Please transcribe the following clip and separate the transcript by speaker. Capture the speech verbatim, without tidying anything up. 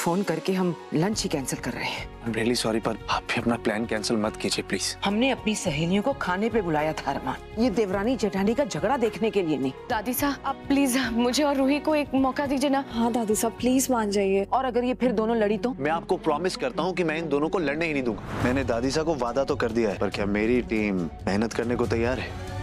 Speaker 1: Phone करके हम lunch ही cancel कर रहे हैं।
Speaker 2: आई एम रियली सॉरी, पर आप भी अपना प्लान कैंसिल मत कीजिए प्लीज।
Speaker 1: हमने अपनी सहेलियों को खाने पे बुलाया था अरमान, ये देवरानी जेठानी का झगड़ा देखने के लिए नहीं।
Speaker 3: दादी साहब आप प्लीज मुझे और रूही को एक मौका दीजिए ना।
Speaker 4: हाँ दादी साहब प्लीज मान जाइए।
Speaker 1: और अगर ये फिर दोनों लड़ी तो?
Speaker 2: मैं आपको प्रॉमिस करता हूँ कि मैं इन दोनों को लड़ने ही नहीं दूंगा। मैंने दादी साहब को वादा तो कर दिया है, पर क्या मेरी टीम मेहनत करने को तैयार है?